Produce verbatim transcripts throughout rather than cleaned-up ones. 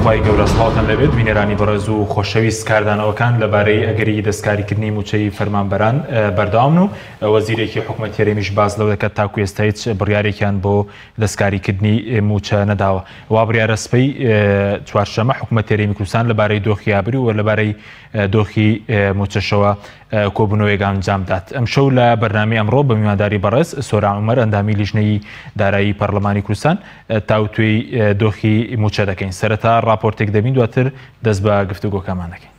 خی گەورە سڵاوتان لەبێت بینێرانی بەڕێز و خۆشەویست کاردانەوەکان لەبارەی ئەگەری دەستکاریکردنی موچەی فەرمانبەران بەردەوامن و وەزیرێکی حکوومەتی هەرێمیش باز لەو دەکات تاکو ئێستا هیچ بڕیارێکیان بۆ دەستکاریکردنی موچە نەداوە. وا بڕیارە سبەی چوارشەمە حکوومەتی هەرێمی کوردستان لەبارەی دۆخی ئابووری و لەبارەی دۆخی موچەشەوە کۆبوونەوەیەک ئەنجام دات. ئەم شەو لە بەرنامەی ئەمڕۆ بە میوانداری بەڕێز سۆران عومەر ئەندامی لیژنەی دارایی پەرلەمانی کوردستان تاوتوێی دۆخی موچە دەکەین. سەرەتا راپۆرتێک دەبین دواتر دەست بە گفتوگۆکەمان دەکەین.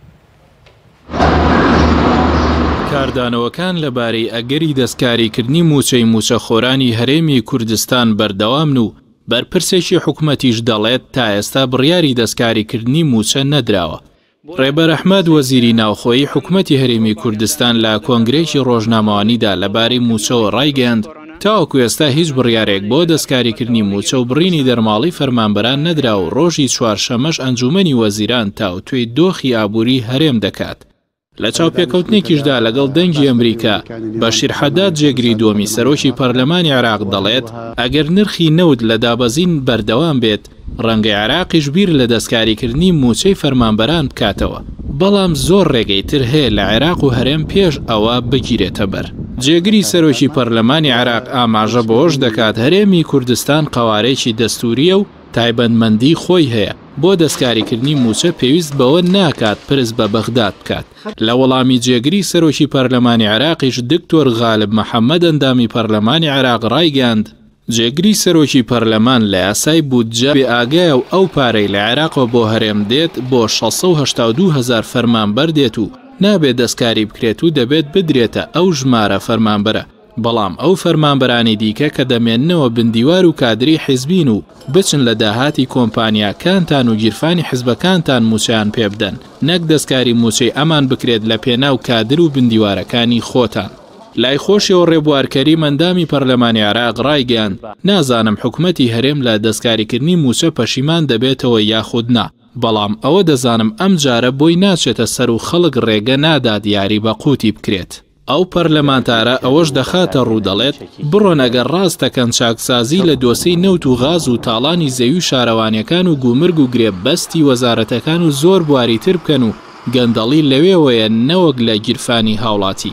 کاردانەوەکان لەبارەی ئەگەری دەستکاریکردنی موچەی موچەخۆرانی هەرێمی کوردستان بەردەوامن و بەرپرسێکی حکوومەتیش دەڵێت تا ئێستا بڕیاری دەستکاریکردنی موچە نەدراوە. ڕێبەر ئەحمەد وەزیری ناوخۆیی حکوومەتی هەرێمی کوردستان لە کۆنگرێکی ڕۆژنامەوانیدا لەبارەی موچەوە ڕایگەیاند تاوەکو ئێستا هیچ بڕیارێک بۆ دەستکاریکردنی موچە و بڕینی دەرماڵی فەرمانبەران نەدرا و ڕۆژی چوارشەمەش ئەنجومەنی وەزیران تاوتوێی دۆخی ئابووری هەرێم دەکات. لە چاوپێکەوتنێکیشدا لەگەڵ دەنگی ئەمریکا بەشیر حەداد جێگری دووەمی سەرۆکی پەرلەمانی عێراق دەڵێت ئەگەر نرخی نەوت لە دابەزین بەردەوام بێت ڕەنگەی عێراقیش بیر لە دەستکاریکردنی موچەی فەرمانبەران بکاتەوە، بەڵام زۆر ڕێگەی تر هەیە لە عێراق و هەرێم پێش ئەوە بگیرێتە بەر. جێگری سەرۆکی پەرلەمانی عێراق ئاماژە بۆش دەکات هەرێمی کوردستان قەوارەیەکی دەستوریە و تایبەتمەندی خۆی هەیە بۆ دەستکاریکردنی موچە پێویست بەوە ناکات پرس بە بەغداد بکات. لە وەڵامی جێگری سەرۆکی پەرلەمانی عێراقیش دکتۆر غالب محەممەد ئەندامی پەرلەمانی عێراق ڕایگەاند جێگری سەرۆکی پەرلەمان لە یاسای بودجە بێ ئاگایە و ئەو پارەی لە عێراقەوە بۆ هەرێم دێت بۆ شەشسەد و هەشتا و دوو هەزار فەرمانبەر دێت و نابێت دەستکاری بکرێت و دەبێت بدرێتە ئەو ژمارە فەرمانبەرە. بەڵام ئەو فەرمانبەرانی دیکە کە دەمێننەوە بندیوار و کادری حیزبین و بچن لە داهاتی کۆمپانیاکانتان و گیرفانی حیزبەکانتان موچەیان پێ بدەن، نەک دەستکاری موچەی ئەمان بکرێت لە پێناو کادر و بندیوارەکانی خۆتان. لای خۆشیەوە ڕێبوارکەری مەندامی پەرلەمانی عێراق ڕایگەیاند نازانم حکوومەتی هەرێم لە دەستکاریکردنی موچە پەشیمان دەبێتەوە یاخود نا، بەڵام ئەوە دەزانم ئەم جارە بۆی ناچێتە سەر و خەڵک ڕێگە نادات یاری بە قوتی بکرێت. ئەو پەرلەمانتارە ئەوەش دەخاتە ڕوو دەڵێت بڕۆن ئەگەر ڕاستەکەن چاکسازی لە دۆسەی نەوت و غاز و تاڵانی زەوی و شارەوانیەکان و گومرگ و گرێبەستی وەزارەتەکان و زۆر بواری تر بکەن و گەندەڵی لەوێوەیە نەوەک لە گیرفانی هاوڵاتی.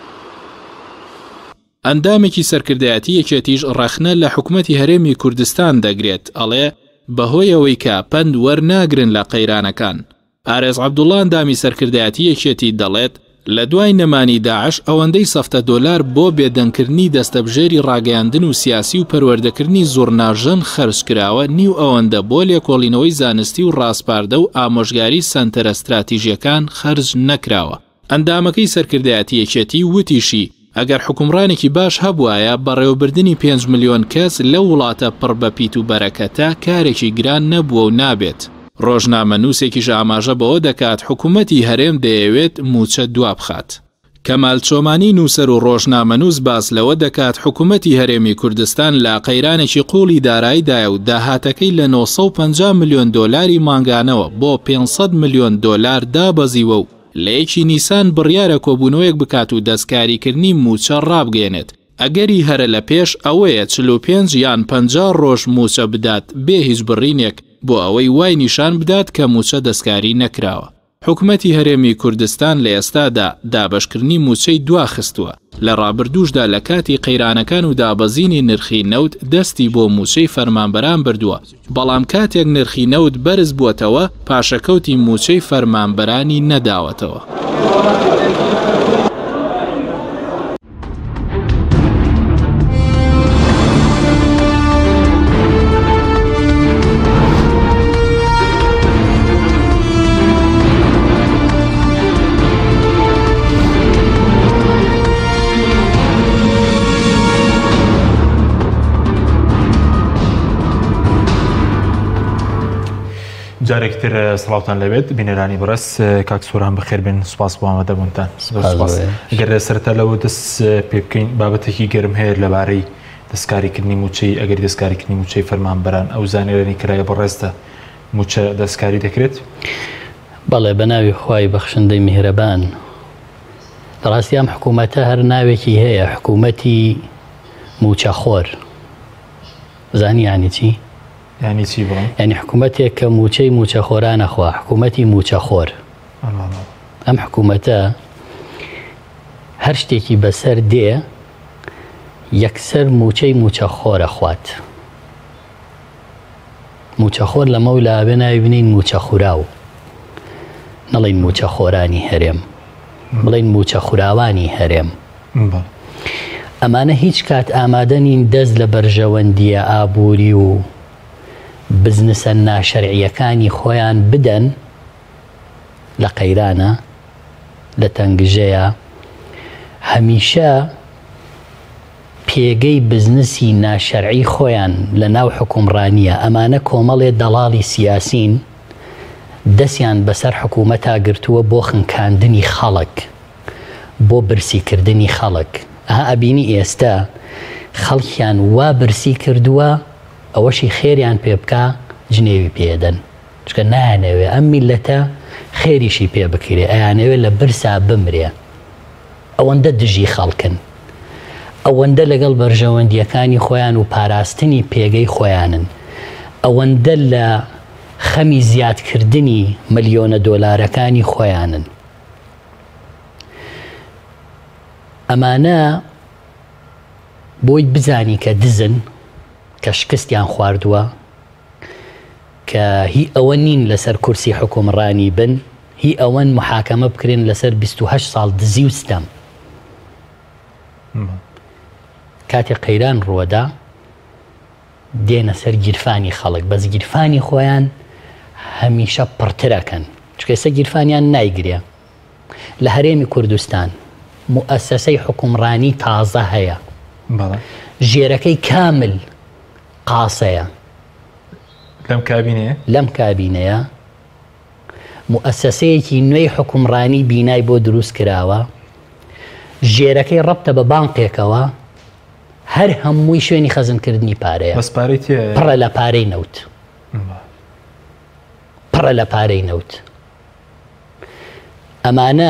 ئەندامێکی سەرکردایەتی یەکێتیش ڕەخنە لە حکوومەتی هەرێمی کوردستان دەگرێت، ئەڵێ بەهۆی ئەوەی کە پند وەرناگرن لە قەیرانەکان. ئارێز عەبدوڵڵا ئەندامی سەرکردایەتی یەکێتی دەڵێت لە دوای نەمانی داعش ئەوەندەی سەفتە دۆلار بۆ بێدەنگکردنی دەستەبژێری ڕاگەیاندن و سیاسی و پەروەردەکردنی زۆرناژەن خەرج کراوە نیو ئەوەندە بۆ لێکۆڵینەوەی زانستی و ڕاستپاردە و ئامۆژگاری سەنتەرە استراتیژیەکان خەرج نەکراوە. ئەندامەکەی سەرکردایەتی یەکێتی وتیشی ئەگەر حکومڕانێکی باش هەبوایە بەڕێوەبردننی پێنج ملیۆن کەس لە وڵاتە پڕ بە پیت و بەرەکەتە کارێکی گران نەبووە و نابێت. ڕۆژنامەنووسێکیش ئاماژە بەوە دەکات حکوومەتی هەرێم دەیەوێت موچە دوا بخات. کەمال چۆمانی نووسەر و ڕۆژنامەنووس باس لەوە دەکات حکوومەتی هەرێمی کوردستان لە قەیرانێکی قوڵی داراییدایە و داهاتەکەی لە نۆ سەد و پەنجا ملیۆن دۆلاری مانگانەوە بۆ پێنج ملیۆن دۆلار دابەزیوە و لە یەکی نیسان بڕیارە کۆبوونەوەیەک بکات و دەستکاریکردنی موچە ڕابگەێنێت. ئەگەری هەرە لە پێش ئەوەیە چل و پێنج یان پەنجا ڕۆژ موچە بدات بێ هیچ بڕینێک بۆ ئەوەی وای نیشان بدات کە موچە دەستکاری نەکراوە. حکوومەتی هەرێمی کوردستان لە ئێستادا دابەشکردنی موچەی دواخستووە. لە ڕابردووشدا لە کاتی قەیرانەکان و دابەزینی نرخی نەوت دەستی بۆ موچەی فەرمانبەران بردووە، بەڵام کاتێک نرخی نەوت بەرز بووەتەوە پاشەکەوتی موچەی فەرمانبەرانی نەداوەتەوە. جارێکتر سڵاوتان لەوێت بینەرانی بەڕێز کاک سۆران بەخێر بێن، سوپاس بۆ ئامادەبوونتان. ئەگەر سەرەتالەوە دەست پێ بکەین بابەتێکی گەرم هەیە لەبارەی دەستکاریکردنی موچەی ئەگەری دەستکاریکردنی موچەی فەرمانبەران ئەو زانێرانی کرایە بەڕێزتە موچە دەستکاری دەکرێت؟ بەڵێ بە ناوی خوای بەخشندەی میهرەبان. ڕاستی ئەم حکوومەتە هەر ناوێکی هەیە، حکوومەتی موچەخۆر. زانی یعنی چی؟ ینی چی بڵێ؟ ینی حکوومەتێک کە موچەی موچەخۆرانەخوا، حکوومەتی موچەخۆر. ئەم حکوومەتە هەر شتێکی بەسەر دێ یەکسەر موچەی موچەخۆرە خوات. موچەخۆر لە مەولا بێ ناوی بنین موچەخوراو، نەڵێن موچەخۆرانی هەرێم، بڵێن موچەخوراوانی هەرێم. ئەمانە هیچ کات ئامادە نین دەست لە بەرژەوەندیە ئابووری و بزنسە ناشەرعیەکانی خۆیان بدەن لە قەیرانە، لە تەنگژەیە. هەمیشە پێگەی بزنسی ناشەرعی خۆیان لە ناو حکومڕانیە. ئەمانە کۆمەڵێ دەڵاڵی سیاسین دەستیان بەسەر حکوومەتا گرتووە بۆ خنکاندنی خەڵک، بۆ برسیکردنی خەڵک. ئەها ئەبینی ئێستا خەڵکیان وا برسی کردووە ئەوەشی خێریان پێ بکە جنێوی پێدەن، چکە نایانەوێ ئەم میلەتە خێریشی پێ بکرێ، ئەیانەوێت لە برسا بمرێ. ئەوەندە دژی خەڵکن، ئەوەندە لەگەڵ بەرژەوەندیەکانی خۆیان و پاراستنی پێگەی خۆیانن، ئەوەندە لە خەمی زیادکردنی ملیۆنە دۆلارەکانی خۆیانن. ئەمانە بۆی بزانی کە دزن، کە شکستیان خواردووە، کە هی ئەوە نین لەسەر کورسی حکومڕانی بن، هی ئەوەن محاکەمە بکرێن لەسەر بیست و هەشت ساڵ دزی و ستەم. کاتێک قەیران ڕووەدا دێنە سەر گیرفانی خەڵک، بەس گیرفانی خۆیان هەمیشە پڕترەکەن، چکە ئێستا گیرفانیان نایگرێ. لە هەرێمی کوردستان موئەسسەی حکومڕانی تازە هەیە، ژێرەکەی کامل قاسەیە. لەم کابینەیە لەم کابینەیە موئەسسەیەکی نوێی حکومڕانی بینای بۆ دروست کراوە، ژێرەکەی ڕەبتە بە بانقێکەوە، هەر هەمووی شوێنی خەزمکردنی پارەیە، بەس پارەی تێیە، پڕە لە پارەی نەوت، پڕە لە پارەی نەوت. ئەمانە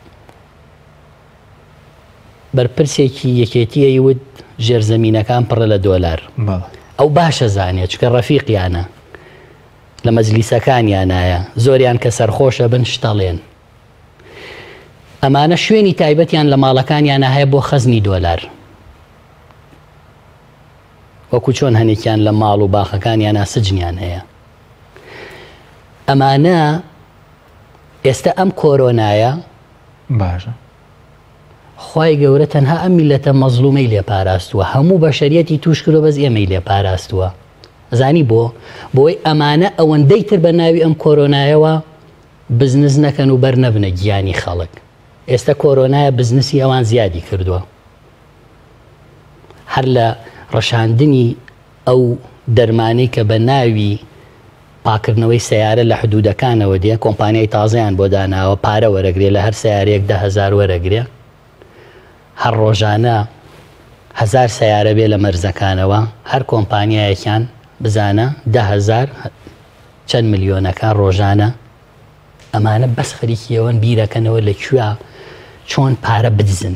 بەرپرسێکی یەکێتیەی وت ژێرزەمینەکان پڕە لە دۆلار. ئەو باشە زانێت، چکە ڕەفیقیانە لە مەجلیسەکانیانایە، زۆریان کە سەرخۆشە بن شتەڵێن. ئەمانە شوێنی تایبەتیان لە ماڵەکانیانە هەیە بۆ خەزنی دۆلار، وەکو چۆن هەنێکیان لە ماڵ و باخەکانیانە سجنیان هەیە. ئەمانە ئێستا ئەم کۆرۆنایە باشە، خوای گەورە تەنها ئەم میلەتە مەزلومەی لێ پاراستووە، هەموو بەشەریەتی توش کردو بەس ئێمەی لێ پاراستووە. زانی بۆ بۆی ئەمانە ئەوەندەی تر بە ناوی ئەم کۆرۆنایەوە بزنس نەکەن و بەرنەبنە گیانی خەڵک. ئێستا کۆرۆنایە بزنسی ئەوان زیادی کردووە، هەر لە ڕەشاندنی ئەو دەرمانەی کە بە ناوی پاکردنەوەی سیارە لە حدودەکانەوە دێ، کۆمپانیای تازەیان بۆ داناوە پارە وەرەگرێ، لە هەر سیارەیەک ده هەزار وەرەگرێ، هەر ڕۆژانە هەزار سیارە بێ لە مەرزەکانەوە، هەر کۆمپانیایەکیان بزانە ده هەزار چەند ملیۆنەکان ڕۆژانە. ئەمانە بەس خەریکیەوەن بیرەکەنەوە لەکوێ چۆن پارە بدزن.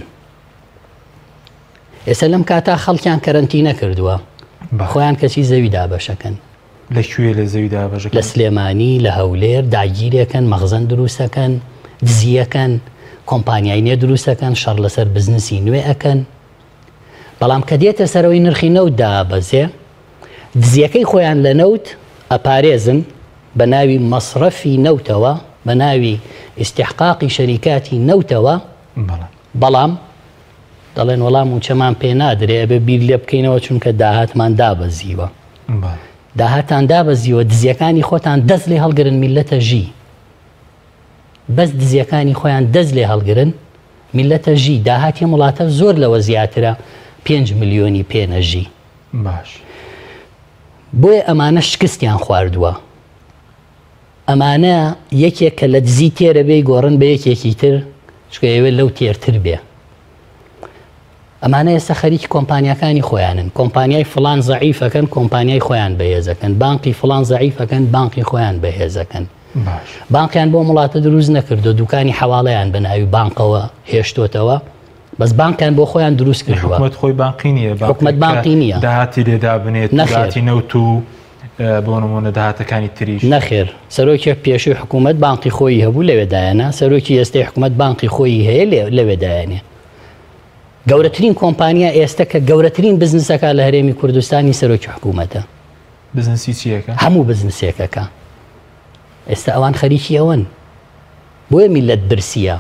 ئێستا لەم کاتا خەڵکیان کەرەنتینە کردووە، خۆیان کەچی زەوی دابەشەکەن. لەکوێ لە زەوی دابەشەکەن؟ لە سلێمانی، لە هەولێر داگیرێکن، مەخزن دروستەکەن، دزیەکەن، کۆمپانیای نوێ دروستەکەن، شەڕ لەسەر بزنسی نوێ ئەەکەن. بەڵام کە دێتە سەرەوەی نرخی نەوت دابەزێ، دزیەکەی خۆیان لە نەوت ئەپارێزن بە ناوی مەصرەفی نەوتەوە، بە ناوی ئیستیحقاقی شەریکاتی نەوتەوە. بەڵام دەڵێن وەڵام و چەمان پێ نادرێ، بە بیر لێ بکەینەوە چونکە داهاتمان دابەزیوە. داهاتان دابەزیوە، دزیەکانی خۆتان دەست لێ هەڵگرن، میلەتە ژی بەس دزیەکانی خۆیان دەست لێ هەڵگرن، میلەتە ژی. داهاتی وڵاتە زۆر لەوە زیاترە، پێنج ملیۆنی پێنەژی. باش بۆیە ئەمانە شکستیان خواردووە. ئەمانە یەکێک کە لە دزی تێرە بێ گۆڕن بە یەکێکی تر، چکە ئێوە لەو تێرتر بێ. ئەمانە ئێستا خەریکی کۆمپانیەکانی خۆیانن، کۆمپانیای فڵان زەعیفەکەن، کۆمپانیای خۆیان بەهێزەکەن، بانقی فڵان زەعیفەکەن، بانقی خۆیان بەهێزەکەن. بانقیان بۆ وڵاتە دروست نەکردو، دوکانی حەواڵەیان بە ناوی بانقەوە هێشتۆتەوە، بەس بانکیان بۆ خۆیان دروست کردووە. حکومەت خۆی بانقی نییە، حکومەت بانقی نییە، داهاتی لێدا بنێت، داهاتی نەوت و بۆ نمونە داهاتەکانی تریش نەخێر سەرۆکێک پێشووی حکوومەت بانقی خۆی هەبوو لەوێدایەنە سەرۆکی ئێستای حکوومەت بانقی خۆی هەیە لەوێدایەنێ گەورەترین کۆمپانیا ئێستا کە گەورەترین بزنسەکە لە هەرێمی کوردستانی سەرۆکی حکوومەتە بزنسی چیەکە هەموو بزنسێکەکە ئێستا ئەوان خەریکی ئەوەن بۆیە میلەت برسیە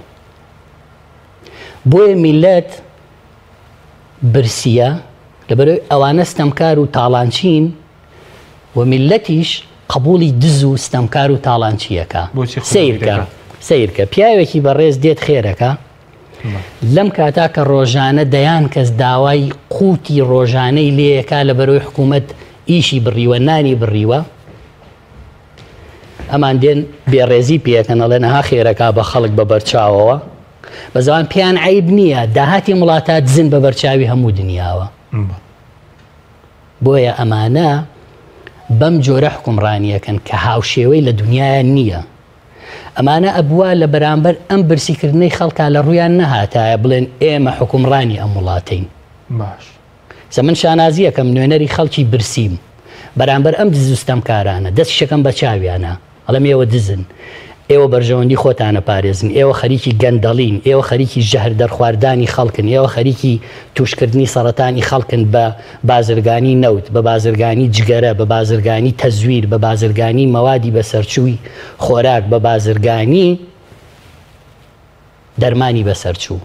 بۆیە میلەت برسیە لەبەرەوەی ئەوانە ستەمکار و تاڵانچین و میلەتیش قبولی دز و ستەمکار و تاڵانچیەکە سیرکە سیرکە پیاوێکی بەڕێز دێت خێرەکە لەم کاتا کە ڕۆژانە دەیان کەس داوای قوتی ڕۆژانەی لێیەکە لە بەرەوەی حکوومەت ئیشی بڕیوە نانی بڕیوە ئەمان دێن بێڕێزی پێکەن ئەڵێن ها خێرەکە بە خەڵک بە بەرچاوەوە بە زەوان پیان عیب نییە داهاتی وڵاتات زن بە بەرچاوی هەموو دنیاوە بۆیە ئەمانە بەم جۆرە حکومڕانیەکەن کە هاوشێوەی لە دنیاە نییە ئەمانە ئەبووە لە بەرامبەر ئەم برسیکردنەی خەڵکا لە ڕوویان نەهاتایە بڵێن ئێمە حکومڕانی ئەم وڵاتین باش سە من شانازیەکەم نوێنەری خەڵکی برسیم بەرامبەر ئەم دزستەم کارانە دەست شەکەم بە چاویانە ئەڵەم ئێوە دزن ئێوە بەرژەوەندی خۆتانە پارێزن ئێوە خەریکی گەندەڵین ئێوە خەریکی ژەهر دەرخواردانی خەڵکن ئێوە خەریکی توشکردنی سەرەتانی خەڵکن بە بازرگانی نەوت بە بازرگانی جگەرە بە بازرگانی تەزویر بە بازرگانی مەوادی بەسەرچووی خۆراک بە بازرگانی دەرمانی بەسەرچوو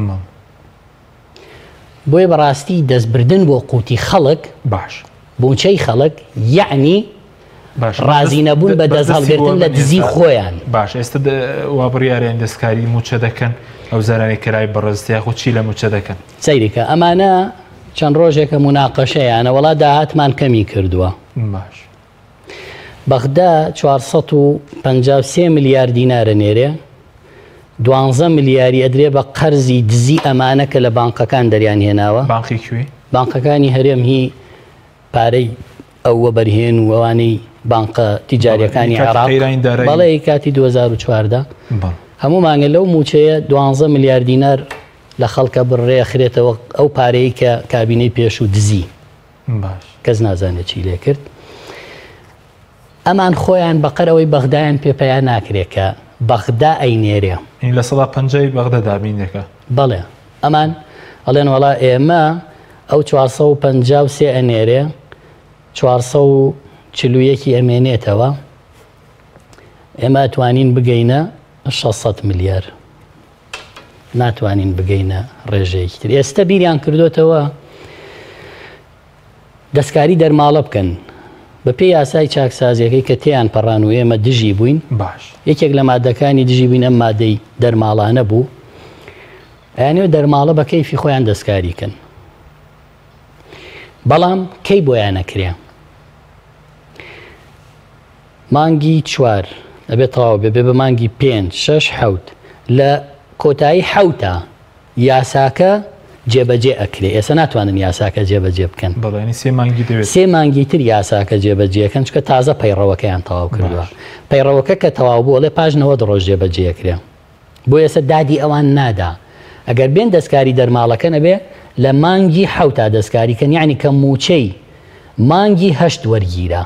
بۆیە بەڕاستی دەستبردن بۆ قوتی خەڵک باش بۆچەی خەڵک یعنی ڕازی نەبوون بە دەست هەڵگرتن لە دزی خۆیان باش ئێستا وا بڕیاریان دەستکاری موچە دەکەن ئەو زارانی کرای بەڕێزتیاخ و چی لە موچە دەکەن سەیریکە ئەمانە چەند ڕۆژێکە مناقەشەیانە وڵا داهاتمان کەمی کردووە باش بەغدا چوارسەد و پەنجا و سێ میلیارد دینارە نێرێ دوانزە میلیاری ئەدرێ بە قەرزی دزی ئەمانە کە لە بانقەکان دەریان هێناوە بانقی کوێ بانقەکانی هەرێم هی پارەی ئەوە بەرهێن و ئەوانەی بانقە تیجاریەکانی عێراق بەڵێ کاتی دوو هەزار و چواردە هەموو مانگە لەو موچەیە دوانزە میلیارد دینار لە خەڵکە بڕێ خرێتەوە ئەو پارەی کە کابینەی پێش و دزی کەس نازانێت چی لێ کرد ئەمان خۆیان بەقەرەوەی بەغدایان پێپیان ناکرێت کە بەغدا ئەینێرێ لە سەدا پەنجەی بەغدە دابینەکە بەڵێ ئەمان ئەڵێن وەڵا ئێمە ئەو چوارسە و پەنجا و سێ ئەنێرێ چوارسە و چلو یەکی ئەمێنێتەوە ئێمە توانین بگەینە شەشسەد میلیار ناتوانین بگەینە ڕێژەیەکی تر ئێستا بیریان کردوتەوە دەستکاری دەرماڵە بکەن بە پێی یاسای چاکسازیەکەی کە تێیان پەڕان و ئێمە دژی بووین باش یەکێک لە مادەکانی دژی بووین ئەم مادەی دەرماڵانە بوو ئەیانێ دەرماڵە بە کەیفی خۆیان دەستکاری کەن بەڵام کەی بۆیان نەکرێ مانگی چوار ئەبێت تەواو بێ بێ بە مانگی پێنج شەش حەوت لە کۆتایی حەوتە یاساکە جێبەجێ ئەکرێ ئێستا ناتوانن یاساکە جێبەجێ بکەن بەڵێنی سێ مانگی دەوێت سێ مانگی تر یاساکە جێبەجێەکەن چکە تازە پەیڕەوەکەیان تەواو کردووە پەیڕەوەکە کە تەواو بوو لێ پاژنەوە ڕۆژ جێبەجێەکرێ بۆ ئێستا دادی ئەوان نادا ئەگەر بێن دەستکاری دەرماڵەکە نەبێ لە مانگی حەوتا دەستکاریکەن یعنی کە موچەی مانگی هەشت وەرگیرە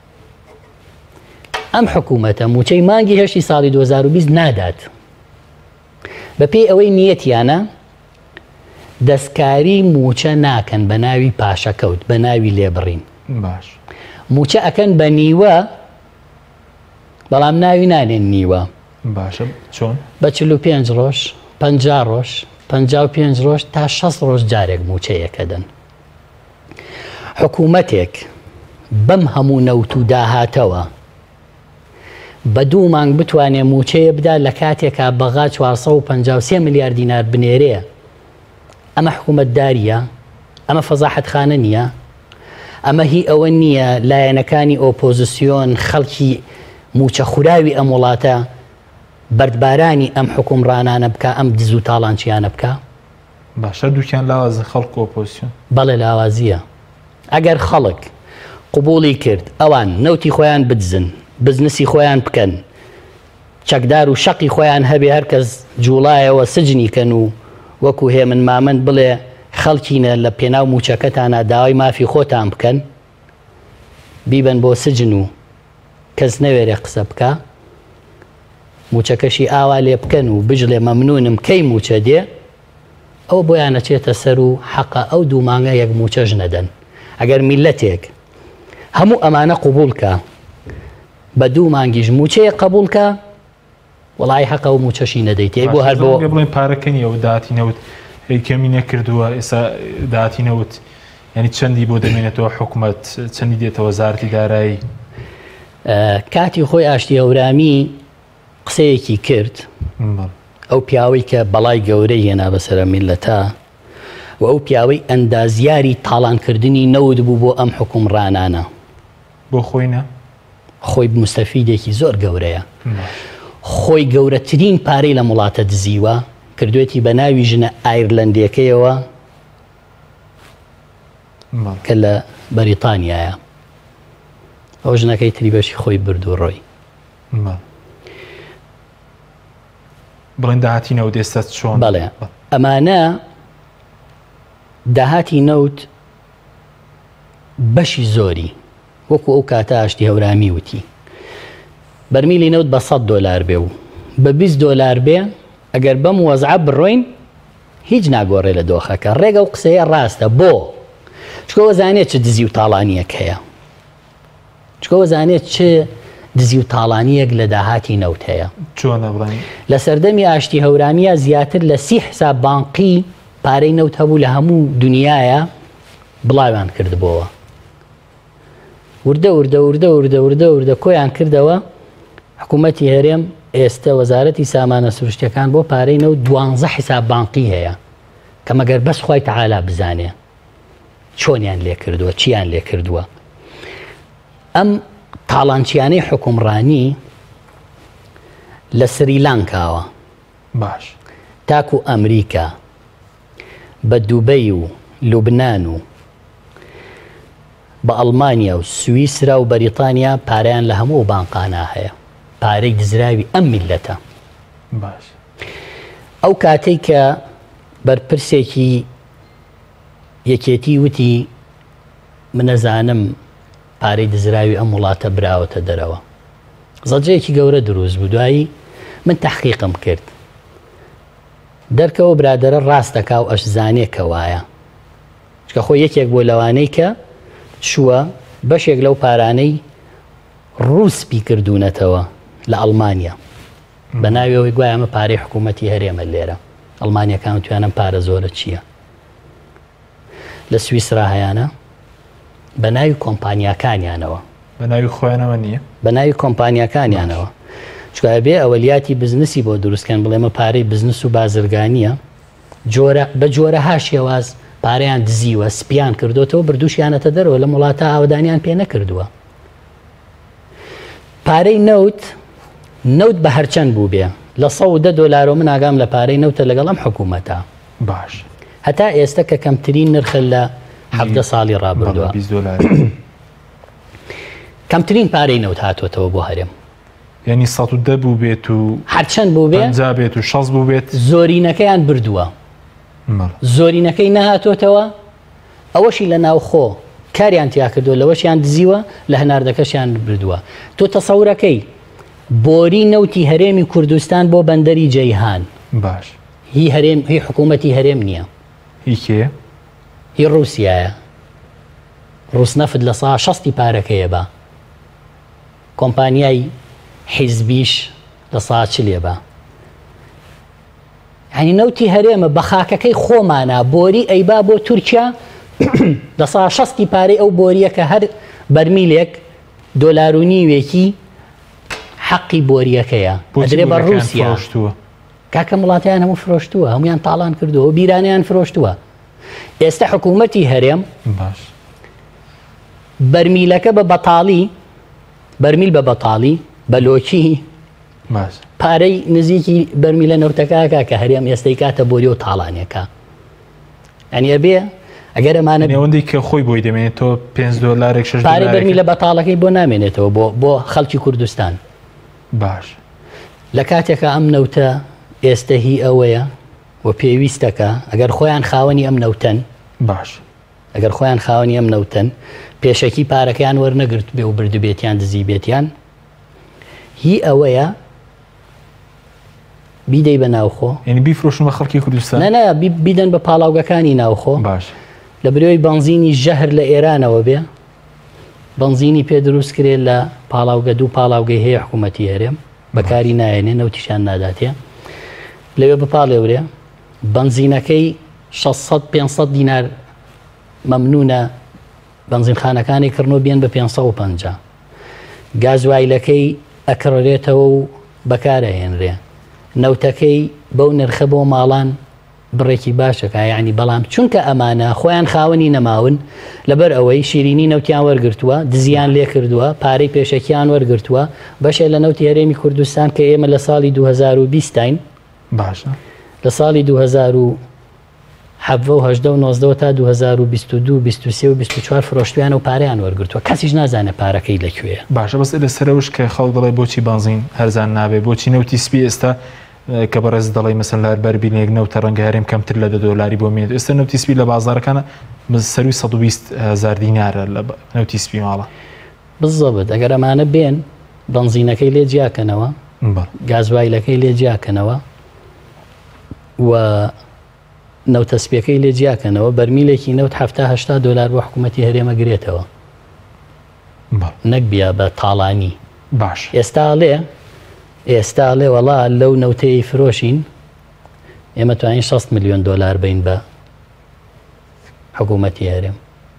ئەم حکوومەتە موچەی مانگی هەشتی ساڵی دوو هەزار و بیست نادات بەپێی ئەوەی نیەتیانە دەستکاری موچە ناکەن بە ناوی پاشەکەوت بە ناوی لێبڕین باش موچە ئەکەن بە نیوە بەڵام ناوی نانێن نیوە باشە چۆن بە چل و پێنج ڕۆژ پەنجا ڕۆژ پەنجا و پێنج ڕۆژ تا شەست ڕۆژ جارێک موچەیەکەدەن حکوومەتێک بەم هەموو نەوت و داهاتەوە بە دوو مانگ بتوانێ موچەیە بدا لە کاتێکا بەغا چوارسە و پەنجا و سێ میلیارد دینار بنێرێ ئەمە حکوومەتداریە ئەمە فەزاحەتخانە نییە ئەمە هی ئەوە نییە لایەنەکانی ئۆپۆزیسیۆن خەڵکی موچە خوراوی ئەم وڵاتە بەردبارانی ئەم حکومڕانانە بکە ئەم دز و تاڵانچیانە بکە باشە دووکیان لاوازن خەڵک ئۆپۆزیسیۆن بەڵێ لاوازیە ئەگەر خەڵک قبوڵی کرد ئەوان نەوتی خۆیان بدزن بزنسی خۆیان بکەن چەکدار و شەقی خۆیان هەبێ هەرکەس جوڵایەوە سجنی کەن و وەکو هێ من مامن بڵێ خەڵکینە لە پێناو موچەکەتانە داوای مافی خۆتان بکەن بیبن بۆ سجن و کەس نەوێرێ قسە بکە موچەکەشی ئاوا لێ بکەن و بژڵێ مەمنونم کەی موچە دێ ئەو بۆیان نەچێتە سەر و حەقە ئەو دوو مانگە یەک موچەش نەدەن ئەگەر میلەتێک هەموو ئەمانە قوبولکە بە دوو مانگیش موچەیە قبولکە وڵای حەقە و موچەشی نەدەیت بۆ هەر بۆ بڵێن پارەکەنی ئەو داهاتینەوت کەمی نەکردووە ئێستا داهاتینەوت ینی چەندی بۆ دەمێنێتەوە حکوومەت چەندی دێتەوە وەزارەتی دارایی کاتی خۆی ئاشتی هەورامی قسەیەکی کرد ئەو پیاوەی کە بەڵای گەورەی هێنا بەسەر میلەتە و ئەو پیاوەی ئەندازیاری تاڵانکردنی نەود بوو بۆ ئەم حکومڕانانە بۆ خۆینە خۆی مستەفیدێکی زۆر گەورەیە خۆی گەورەترین پارەی لە وڵاتە دزیوە کردوێتی بە ناوی ژنە ئایرلەندیەکەیەوە کە لە بەریتانیایە ئەو ژنەکەی تری بەشی خۆی برد و ڕۆی بڵێن داهاتی نەوت ئێستا چۆن بەڵێ ئەمانە داهاتی نەوت بەشی زۆری وەکو ئەو کاتە ئاشتی هەورامی وتی بەرمیلی نەوت بە سەد دۆلار بێ و بە بیست دۆلار بێ ئەگەر بەم وەزعە بڕۆین هیچ ناگۆڕێ لە دۆخەکە ڕێگە و قسەیە ڕاستە بۆ چکەوە زانێت چ دزی و تاڵانیەک هەیە چکەوە زانێت چ دزی و تاڵانیەک لە داهاتی نەوت هەیە چۆنە بڵێن لە سەردەمی ئاشتی هەورامیە زیاتر لە سی حساب بانقی پارەی نەوت هەبوو لە هەموو دنیاە بڵاویان کردبەوە وردە وردە وردە وردە وردە وردە کۆیان کردەوە حکوومەتی هەرێم ئێستا وەزارەتی سامانە سروشتیەکان بۆ پارەی نەوت دوانزە حساب بانقی هەیە کە مەگەر بەس خۆی تەعالا بزانێ چۆنیان لێ کردووە چیان لێ کردووە ئەم تاڵانچیانەی حکومڕانی لە سریلانکاوە باش تاکو ئەمریکا بە دووبەی و لوبنان و بە ئەڵمانیا و سویسرا و بەریتانیا پارەیان لە هەموو بانقانە هەیە پارەی دزراوی ئەم میلەتە باش ئەو کاتێک کە بەرپرسێکی یەکێتی وتی منەزانم پارەی دزراوی ئەم وڵاتە براوەتە دەرەوە زەجەیەکی گەورە دروست بوو دوایی من تەحقیقم کرد دەرکەوە برادەرە ڕاستەکا و ئەشزانێکە وایە چکە خۆی یەکێک بۆ لەوانەی کە چووە بەشێک لەو پارانەی ڕووسپی کردوونەتەوە لە ئەڵمانیا بە ناویەوەی گوایە ئەمە پارەی حکوومەتی هەرێمە لێرە ئەڵمانیەکان توانم پارە زۆرە چییە لە سویسرا هەیەە بە ناوی کۆمپانیاکانیانەوە بە ناوی خۆیانەوە نییە بە ناوی کۆمپانیاکانیانەوە چکە بێ ئەوەلیاتی بزنسی بۆ دروستکەن بڵێمە پارەی بزنس و بازرگانیە جۆرە بە جۆرە هاشێواز پارەیان دزیوە سپیان کردوتەوە بردووشیانەتە دەرەوە لە وڵاتە ئاودانیان پێ نەکردووە پارەی نەوت نەوت بە هەرچەند بوو بێ لە سەد دە دۆلار و من ئاگام لە پارەی نەوتە لەگەڵ ئەم حکوومەتە باش هەتا ئێستا کە کەمترین نرخە لە حەفدە ساڵی ڕابردووە کەمترین پارەی نەوت هاتوۆتەوە بۆ هەرێم ینی سەد و دە بوو بێت و هەرچەند بوو بێ پەنجا بێت و شەش بوو بێت زۆرینەکەیان بردووە زۆرینەکەی نەهاتۆتەوە ئەوەشی لە ناوخۆ کاریان تیا کردو لەوەشیان دزیوە لە هەناردەکەشیان بردووە تۆ تەسەورەکەی بۆری نەوتی هەرێمی کوردستان بۆ بەندەری جەیهان باش هی هەرێم هی حکوومەتی هەرێم نییە هی کێ هی ڕووسیایە ڕووس نەفت لە سا شەستی پارەکەیە بە کۆمپانیای حیزبیش لە سا چلێ بە ینی نەوتی هەرێمە بە خاکەکەی خۆمانە بۆری ئەیبا بۆ تورکیا لە سا شەستی پارەی ئەو بۆریە کە هەر بەرمیلێک دۆلار و نیوێکی حەقی بۆریەکەیە ئەدرێ بە ڕووسیا کاکە وڵاتیان هەموو فرۆشتووە هەمویان تاڵان کردووە و بیرانیان فرۆشتووە ئێستا حکوومەتی هەرێم بەرمیلەکە بە بەتاڵی بەرمیل بە بەتاڵی بەلۆکی پارەی نزیکی بەرمیلە نەوتەکەکە کە هەرێم ئێستای کاتە بۆری و تاڵانێکە ئەنیە بێ ئەگەر ئەمانە ئەوەندەی کە خۆی بۆی دەمێنێت تۆ پێنج دۆلارێک شەش پارەی بەرمیلە بەتاڵەکەی بۆ نامێنێتەوە بۆ بۆ خەڵکی کوردستان باش لە کاتێکە ئەم نەوتە ئێستا هی ئەوەیە و پێویستەکە ئەگەر خۆیان خاوەنی ئەم نەوتەن باش ئەگەر خۆیان خاوەنی ئەم نەوتەن پێشەکی پارەکەیان وەرنەگرت بێ و بردوبێتیان دزی بێتیان هی ئەوەیە بیدەی بە ناوخۆ ینی بیفرۆشن بە خەڵکی کوردستان نەنا بیدەن بە پاڵاوگەکانی ناوخۆ باش لە برەوەی بنزینی ژەهر لە ئێرانەوە بێ بنزینی پێ دروست کرێت لە پاڵاوگە دوو پاڵاوگەی هەیە حکوومەتی هەرێم بەکاری نایێنێ نەوتیشان ناداتێ لەوێ بپاڵێورێ بنزینەکەی شەشسەد پێنجسەد دینار مەمنونە بنزینخانەکانی کردنەوە بێن بە پێنج سەد و پەنجا گازوایلەکەی ئەکڕێتەوە و بەکارەهێنرێ نەوتەکەی بەو نرخە بۆ ماڵان بڕێکی باشەکە یعنی بەڵام چونکە ئەمانە خۆیان خاوەنی نەماون لەبەر ئەوەی شیرینی نەوتیان وەرگرتووە دزیان لێ کردووە پارەی پێشەکیان وەرگرتووە بەشێ لە نەوتی هەرێمی کوردستان کە ئێمە لە ساڵی دوو هەزار و بیستین باشە لە ساڵی دوو هەزار و حەڤە و هەژدە و نۆزدە تا دوو هەزار و بیست و دوو بیست و سێ و بیست و چوار فرۆشتویان و پارەیان وەرگرتووە کەسیش نازانێ پارەکەی لەکوێیە باشە بەس لە سەرەوش کە خەڵک دەڵێ بۆچی بنزین هەرزان نابێ بۆچی نەوتی سپی ئێستا کە بەڕێز دەڵی مەسەن لە بەربینێک نەوتە ڕەنگە هەرێم کەمتر لە دە دۆلاری بۆ مێنێت ئێستا نەوتی سپی لە بازارەکانە سەروی سەد و بیست هەزار دینارە لە نەوتی سپی ماڵە بزەبت ئەگەر ئەمانە بێن بنزینەکەی لێ جیاکەنەوە گازوایلەکەی لێ جیاکەنەوە و نەوتە سپیەکەی لێ جیاکەنەوە بەرمیلێکی نەوت هەفتا هەشتا دۆلار بۆ حکوومەتی هەرێمە گرێتەوە نەک بیا بە تاڵانی باش ئێستا لێ ئێستا لێ وەڵا لەو نەوتەی فرۆشین ئێمە توانین شەست میلیۆن دۆلار بین بە حکوومەتی هەرێم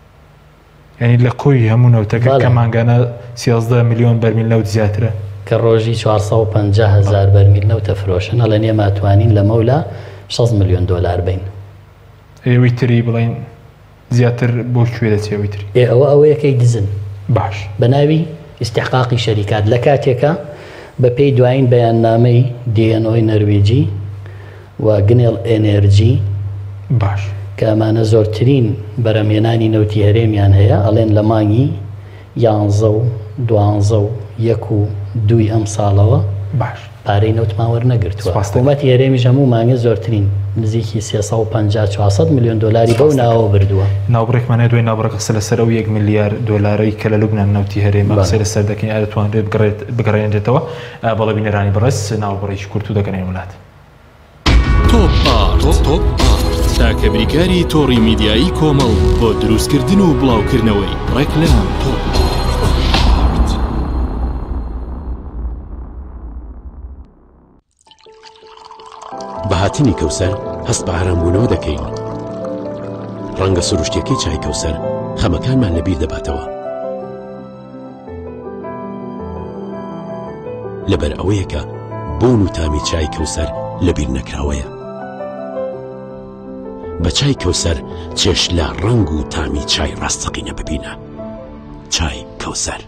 ینی لە کۆی هەموو نەوتەکە کە مانگانە سیازدە میلیۆن بەرمیل نەوت زیاترە کە ڕۆژی چوارسەد و پەنجا هەزار بەرمیل نەوتە فرۆشن هەڵە نێ توانین لە مەولا شەست میلیۆن دۆلار بین ئێوەی تری بڵین زیاتر بۆ کوێ دەچێەوەی تری ئێ ئەوە ئەوەیەکەی دزن باش بە ناوی ئیستحقاقی شەریکات لە کاتێکە بە پێی دوایین بەیاننامەی دی ئێن ئۆی نەروێجی و گنێڵ ئێنێرجی باش کە ئەمانە زۆرترین بەرەمێنانی نەوتی هەرێمیان هەیە ئەڵێن لە مانگی یانزە و دوانزە و یەک و دوی ئەم ساڵەوە باش پارەی نەوتمان وەرنەگرتووە حکوومەتی هەرێمیش هەموو مانگە زۆرترین نزیکی سێسەد و پەنجا چوارسەد میلیۆن دۆلاری بەو ناوە بردووە ناوبڕێکمانێ دوای ناوبڕە قسە لەسەر ئەو یەک میلیارد دۆلارەی کە لە لوبنان نەوتی هەرێمە قسەی لەسەر دەکەین ئا دەتوانرێت بگەڕێنرێتەوە بەڵێ بینەرانی بەڕێز ناوبڕێکی کورت و دەگەڕێن وڵات تۆپ ئارت تۆپ ئارت تاکە بریکاری تۆڕی میدیایی کۆمەڵ بۆ دروستکردن و بڵاوکردنەوەی ڕێکلام تۆپ بەهاتنی کەوسەر هەست بە ئارامبوونەوە دەکەین ڕەنگە سروشتیەکەی چای کەوسەر خەمەکانمان لەبیر دەباتەوە لەبەر ئەوەیەکە بۆن و تامی چای کەوسەر لەبیر نەکراوەیە بە چای کەوسەر چێش لە ڕەنگ و تامی چای ڕاستەقینە ببینە چای کەوسەر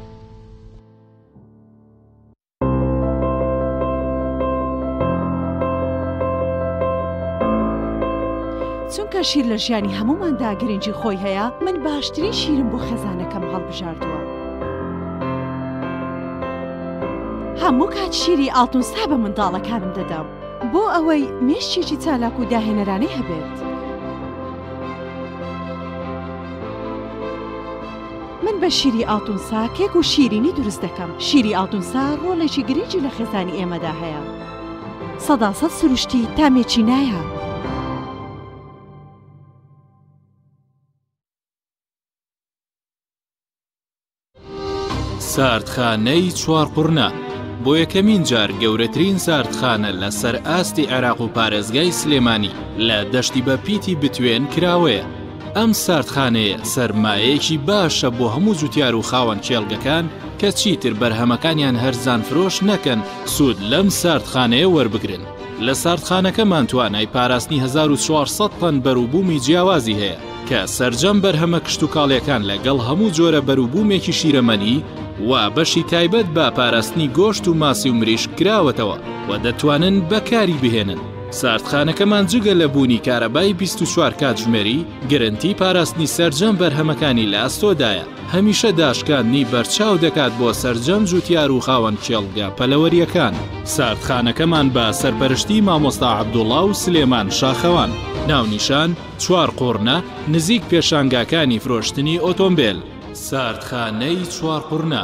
چونکە شیر لە ژیانی هەموماندا گرنگی خۆی هەیە من باشترین شیرم بۆ خێزانەکەم هەڵبژاردووە هەموو کات شیری ئاڵتونسا بە منداڵەکانم دەدەم بۆ ئەوەی مێشتێکی چالاک و داهێنەرانەی هەبێت من بە شیری ئاڵتونسا کێک و شیرینی دروست دەکەم شیری ئاڵتونسا ڕۆڵێکی گرنگی لە خێزانی ئێمەدا هەیە سەدا سەد سروشتی تامێکی نایە ساردخانەی چوارقورنە بۆ یەکەمین جار گەورەترین ساردخانە لە سەر ئاستی عێراق و پارێزگای سلێمانی لە دەشتی بە پیتی بتوێن کراوەیە ئەم ساردخانەیە سەرمایەیەکی باشە بۆ هەموو جوتیار و خاوەن کێڵگەکان کە چیتر بەرهەمەکانیان هەرزان فرۆش نەکەن سوود لەم ساردخانەیە وەربگرن لە ساردخانەکەمان توانای پاراستنی هەزار و چوارسەد تەن بەرووبوومی جیاوازی هەیە کە سەرجەم بەرهەمە کشت و کاڵیەکان لەگەڵ هەموو جۆرە بەرووبوومێکی شیرەمەنی و بەشی تایبەت بە پاراستنی گۆشت و ماسی و مریشک کراوەتەوە و دەتوانن بەکاری بهێنن ساردخانەکەمان جگە لە بوونی کارەبای بیست و چوار کاتژمێری گرنتی پاراستنی سەرجەم بەرهەمەکانی لە ئاستۆدایە هەمیشە داشکاندنی بەرچاو دەکات بۆ سەرجەم جوتیار و خاوەن کێڵگا پەلەوەریەکان ساردخانەکەمان بە سەرپەرشتی مامۆستا عەبدوڵڵا و سلێمان شاخەوان ناونیشان چوار قورنە نزیک پێشانگاکانی فرۆشتنی ئۆتۆمبیل ساردخانەی چوارقورنە.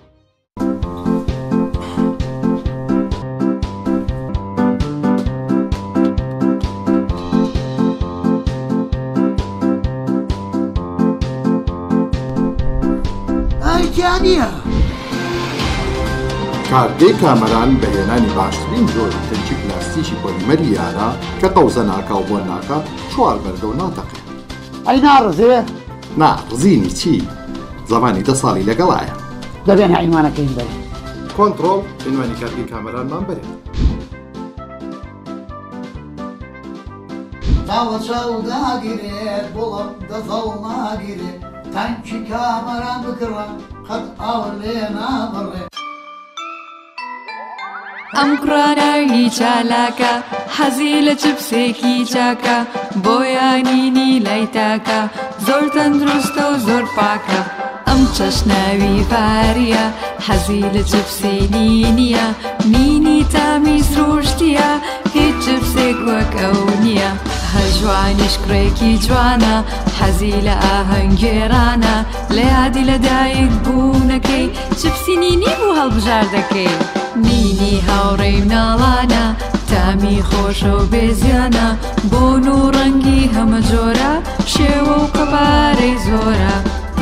ئایکیانە کارگەی کامەران بەهێنانی باشترین جۆری تەنکی پلاستیکی پۆلیمەری یارە کە قەوزە ناکا و بۆ ناکە چوار بەرگە و ناتەقێ. ئەی ناڕزێ؟ نا ڕزینی چی؟ زەمانی دە ساڵی لەگەڵایە. دەبێنە عینوانەکەین بەرێ. کۆنتڕۆڵ عینوانی کارگەی کامەرانمان بەرێ. چاوە چاو داگیرێت بۆڵم دەزەڵ ناگیرێت تانکی کامەران بکڕە قەت ئاوە لێ نابڕێ. ئەم کوڕانەوی چالاکە حەزی لە چپسێکی چاکە بۆیانینی لای تاکە زۆر تەندروستە و زۆر پاکە. ئەم چەشناوی پاریە حەزی لە چپسێنی نییە نینی تامی سروشتیە هیچ چپسێک وەک ئەو نییە. هەژوانیش کوڕێکی جوانە حەزی لە ئاهەنگێرانە لە یادی لەدایک بوونەکەی چپسی نینی بوو هەڵبژار دەکەی. نینی هاوڕێی مناڵانە تامی خۆشە و بێزیانە بۆن و ڕەنگی هەمە جۆرە شێوە و قەبارەی زۆرە.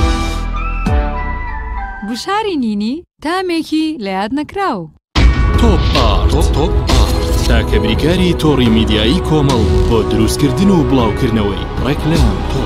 بوشاری نینی تامێکی لە یاد نەکراو. تۆپ ئارت تۆپ ئارت تاکە بریکاری تۆڕی میدیایی کۆمەڵ بۆ دروستکردن و بڵاوکردنەوەی ڕێکلام تۆپ.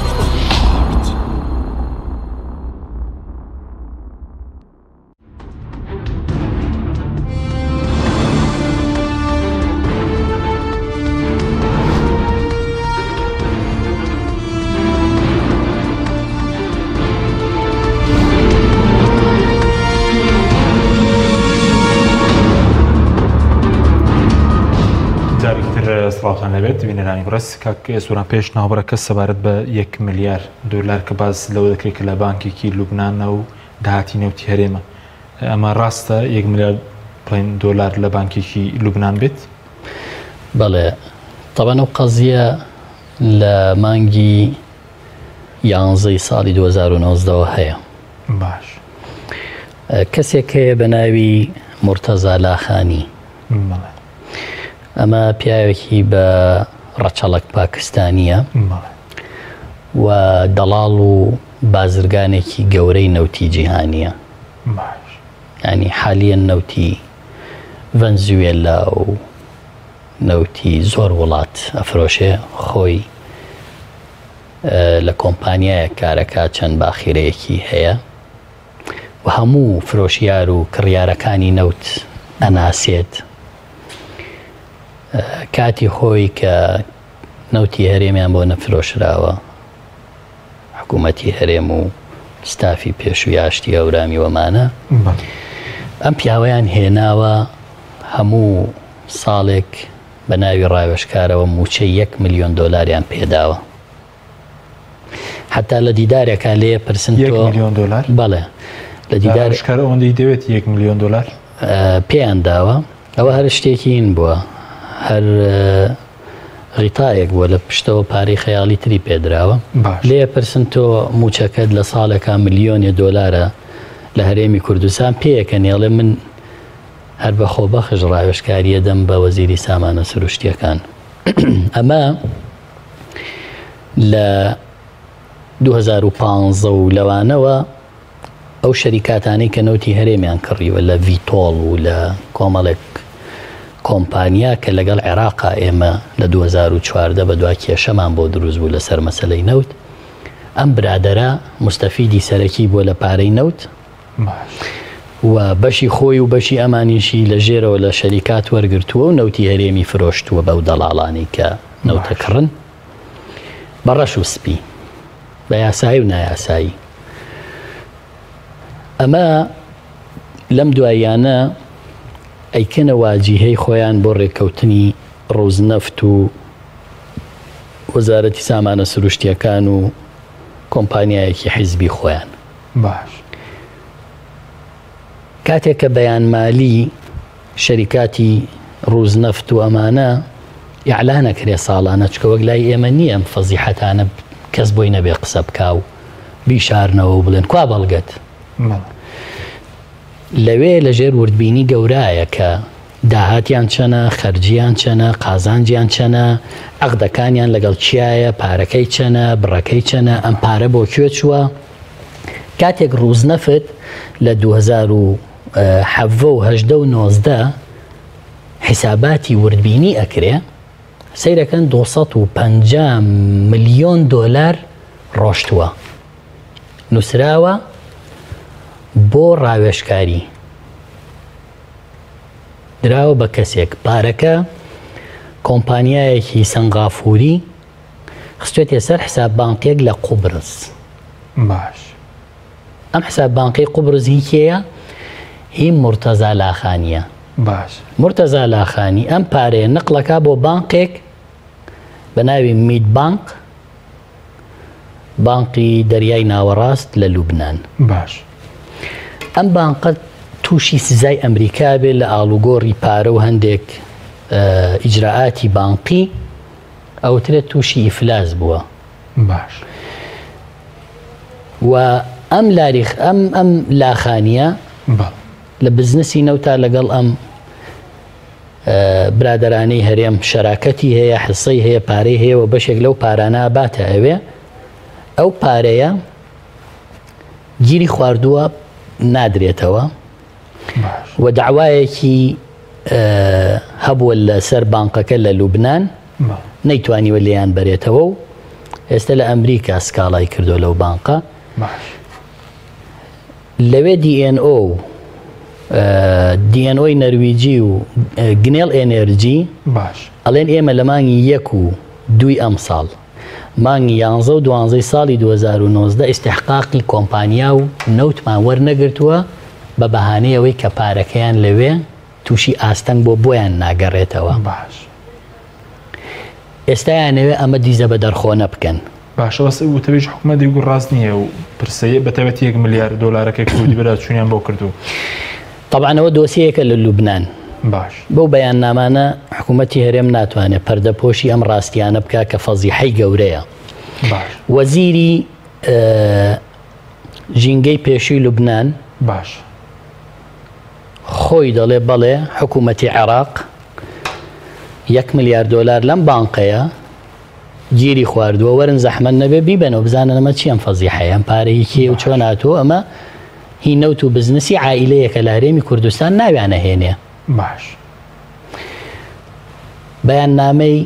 سڵاوتان لەبێت بینەرانی بڕست کاک سووران پێش ناوبڕەکە سەبارەت بە یەک ملیار دۆلار کە باس لەوە دەکرێت کە لە بانکێکی لوبنانە و داهاتی نێوتی هەرێمە. ئەمە ڕاستە یەک ملیار دۆلار لە بانکێکی لوبنان بێت؟ بەڵێ تەبەن ئەو قەزیە لە مانگی یانزەی ساڵی دوو هەزار و نۆزدەوە هەیە. باش کەسێک هەیە بە ناوی مورتەزا لاخانی. ئەمە پیاوێکی بە ڕەچەڵک پاکستانیە و دەڵاڵ و بازرگانێکی گەورەی نەوتی جیهانیە. ینی حالیە نەوتی ڤەنزوێلا و نەوتی زۆر وڵات ئەفرۆشێ خۆی لە کۆمپانیایە کارەکە چەند باخیرەیەکی هەیە و هەموو فرۆشیار و کڕیارەکانی نەوت ئەناسێت. کاتی خۆی کە نەوتی هەرێمیان بۆ نەفرۆشراوە حکوومەتی هەرێم و ستافی پێش و یاشتی ئەورامی وەمانە ئەم پیاوەیان هێناوە هەموو ساڵێک بە ناوی ڕاوێژکارەوە موچەی یەک ملیۆن دۆلاریان پێداوە. حتا لە دیدارێکا لێ پرسن ملیۆن دۆلار؟ بەڵێ لە دیدارشکار ئەوەندەی دەوێت یەک ملیۆن دۆلار پێیان داوە. ئەوە هەر شتێکی این بووە، هەر غیتایەک بووە لە پشتەوە پارەی خەیاڵی تری پێدراوە. لێ پرسن تۆ موچەکەت لە ساڵێکا ملیۆنی دۆلارە لە هەرێمی کوردستان پێیەکە نێڵێ من هەر بە خۆبەخش ڕاوێژکاریە دەم بە وەزیری سامانە سروشتیەکان. ئەمە لە دوو هەزار و پانزە و لەوانەوە ئەو شەریکاتانەی کە نەوتی هەرێمیان کڕیوە لە ڤیتۆڵ و لە کۆمەڵێک کۆمپانیا کە لەگەڵ عێراقا ئێمە لە دوو هەزار و چواردە بە دوا کێشەمان بۆ دروست بوو لەسەر مەسەلەی نەوت. ئەم برادەرە مستەفیدی سەرەکی بۆ لە پارەی نەوت و بەشی خۆی و بەشی ئەمانیشی لە ژێرەوە لە شەریکات وەرگرتووە و نەوتی هەرێمی فرۆشتووە بەو دەڵاڵانی کە نەوتەکڕن بە ڕەش و سپی بە یاسایی و نایاسایی. ئەمە لەم دواییانە ئەیکەنە واجیهەی خۆیان بۆ ڕێککەوتنی ڕۆزنەفت و وەزارەتی سامانە سروشتیەکان و کۆمپانیایەکی حیزبی خۆیان. باش کاتێک کە بەیان مالی شەریکاتی ڕوزنەفت و ئەمانە ئیعلانەکرێ ساڵانە چکە وەک لای ئێمە نییە ئەم فەزیحەتانە کەس بۆی نەبێ قسە بکا و بیشارنەوە بڵێن کوا بەڵگەت لەوێ لەژێر وردبینی گەورایە کە داهاتیان چەنە، خەرجیان چەنە، قازانجیان چەنە، عەقدەکانیان لەگەڵ چیایە، پارەکەی چەنە، بڕەکەی چەنە، ئەم پارە بۆ کوێ چووە. کاتێک ڕووزنەفت لە دوو هەزار و حەڤە و هەژدە و نۆزدە حیساباتی وردبینی ئەکرێ، سەیرەکەن دو سەد و پەنجا ملیۆن دۆلار ڕۆشتووە، نووسراوە بۆ ڕاوێژکاری، دراوە بە کەسێک. پارەکە کۆمپانیایەکی سەنغافوری خستوێتە سەر حساب بانقیەک لە قوبرس. باش. ئەم حساب بانقی قوبرس هی کێیە؟ هی مرتەزا لاخانیە. باش. مرتەزا لاخانی ئەم پارەیە نقلەکە بۆ بانقێک بە ناوی میت بانک، بانقی دەریای ناوەڕاست لە لوبنان. باش. ئەم بانقە تووشی سزای ئەمریکا بێت لە ئاڵوگۆڕی پارە و هەندێک ئیجراعاتی بانقی ئەوترێت تووشی ئیفلاس بووە. باش. و ئەم لاریخ ئەم ئەم لاخانیە لە بزنسی نەوتا لەگەڵ ئەم برادرانەی هەرێم شەراکەتی هەیە، حسەی هەیە، پارەی هەیە و بەشێک لەو پارانە باتە ئەوێ. ئەو پارەیە گیری خواردووە نادرێتەوە و داوایەکی هەبووە لەسەر بانقەکە لە لوبنان نەیتوانیوە لێیان بەرێتەوە و ئێستا لە ئەمریکا سکاڵای کردو لەو بانقە. لەوێ دی ئێن ئۆ دی ئێن ئۆی نەرویجی و گنێڵ ئێنێرجی ئەڵێن ئێمە لە مانگی یەک و دوی ئەم ساڵ مانگی یانزە و دوانزەی ساڵی دوو هەزار و نۆزدە ئیستحقاقی کۆمپانیا و نەوتمان وەرنەگرتووە بە بەهانەیەوەی کە پارەکەیان لەوێ تووشی ئاستەنگ بۆ بۆیان ناگەڕێتەوە. ئێستایانەوێ ئەمە دیزە بە دەرخۆنە بکەن. باشەوە وتەویش حکومەتی گوڕ ڕاست نییە و پرسەیە بەتەوێت یەک ملیار دۆلارەکە کردی بەدا چونیان بۆ کردو. طبعاًەوە دۆسیەکە لە لوبنان. باش. بەو بەیان نامانە حکوومەتی هەرێم ناتوانێت پەردەپۆشی ئەم ڕاستیانە بکە کە فەزیحەی گەورەیە. وەزیری ژینگەی پێشووی لوبنان باش خۆی دەڵێ بەڵێ حکوومەتی عێراق یەک ملیار دۆلار لەم بانقەیە گیری خواردووە، وەرن زەحمەت نەبێ بیبەنەوە بزانن ئەمە چیان فەزیحەیە، ئەم پارەی کێ و چۆن هاتووە. ئەمە هی نەوت و بزنسی عائیلەیەکە لە هەرێمی کوردستان ناویانە هێنێ. باش. بەیان نامەی